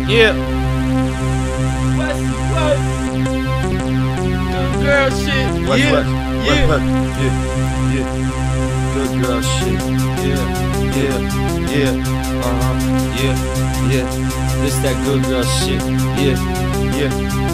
Yeah. What? Good girl shit. What? Yeah. Yeah. Good girl shit. Yeah. Yeah. This that good girl shit. Yeah.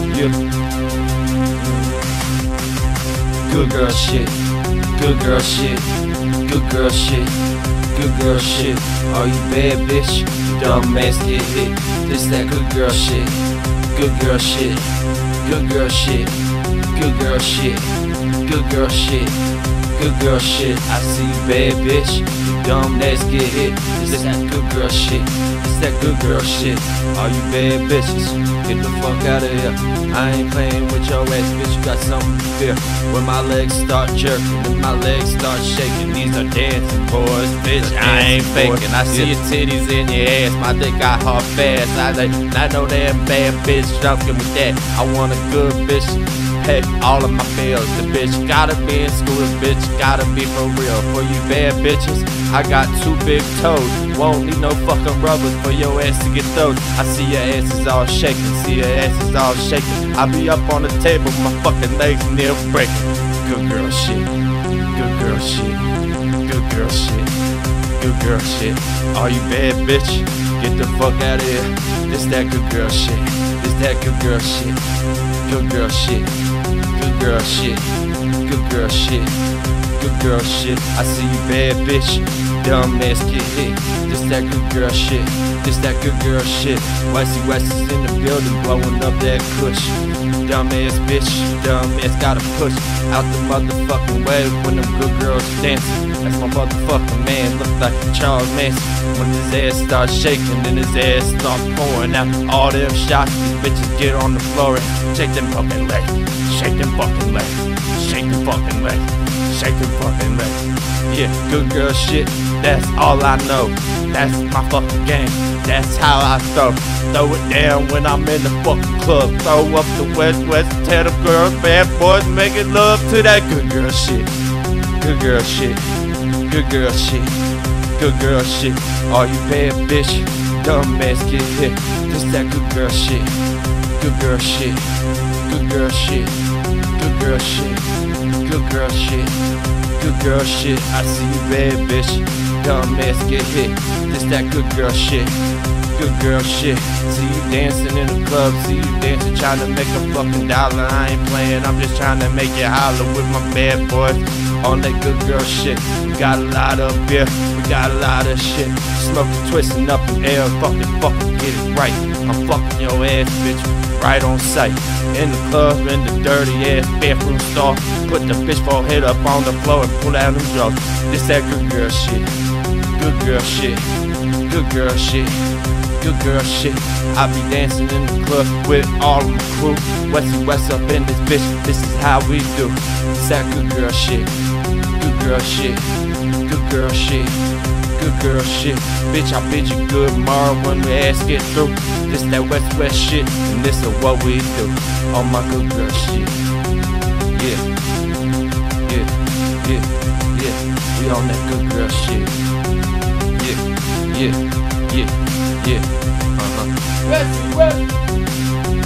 Good girl shit. Good girl shit. Good girl shit. Good girl shit. Are you bad, bitch? You dumb ass get hit. This that good girl shit. Good girl shit. Good girl shit. Good girl shit. Good girl shit. Good girl shit. I see you bad, bitch. You dumb ass get hit. This that good girl shit. This that good girl shit. All you bad bitches, get the fuck out of here. I ain't playing with your ass, bitch. You got something to fear. When my legs start jerking, when my legs start shaking, these are dancing boys, bitch. I ain't faking. I see your titties in your ass. My dick got hard fast. I know them bad bitch drunken with that. I want a good bitch. Pay all of my bills. The bitch gotta be in school, the bitch gotta be for real. For you bad bitches, I got 2 big toes. Won't need no fucking rubbers for your ass to get those. I see your ass is all shaking, see your ass is all shaking. I be up on the table, my fucking legs near breaking. Good girl shit, good girl shit, good girl shit, good girl shit. Are you bad bitch? Get the fuck out of here. This that good girl shit, this that good girl shit. Good girl shit, good girl shit, good girl shit, good girl shit. I see you bad bitch, dumb ass get hit. This that good girl shit, this that good girl shit. Westy West is in the building, blowing up that kush. Dumb ass bitch, dumb ass gotta push out the motherfucking way when them good girls dancing. That's my motherfucking man, look like Charles Manson. When his ass starts shaking, then his ass starts pouring out all them shots. These bitches get on the floor and shake them fucking legs, shake them fucking legs, shake them fucking legs, shake them fucking legs. Yeah, good girl shit, that's all I know. That's my fucking game, that's how I throw it down when I'm in the fucking club. Throw up the west, tell the girls, bad boys, making love to that good girl shit. Good girl shit, good girl shit, good girl shit. Are you bad bitch? Dumb ass get hit. This that good girl shit, good girl shit, good girl shit, good girl shit, good girl shit, good girl shit. I see you bad bitch, dumb ass get hit. This that good girl shit, good girl shit. See you dancing in the club, see you dancing trying to make a fucking dollar. I ain't playing, I'm just trying to make it holler with my bad boys on that good girl shit. We got a lot of beer, we got a lot of shit. Smoking, twisting up in air, fucking get it right. I'm fucking your ass, bitch, right on sight. In the club, in the dirty ass bathroom stall. Put the bitch forehead up on the floor and pull out them drawers. This that good girl shit, good girl shit, good girl shit, good girl shit. I be dancing in the club with all of my crew. West up in this bitch, this is how we do. This that good girl shit, good girl shit, good girl shit, good girl shit. Bitch, I bid you good tomorrow when we ass get through. This that west shit, and this is what we do. All my good girl shit. Yeah. We on that good girl shit. Yeah. West.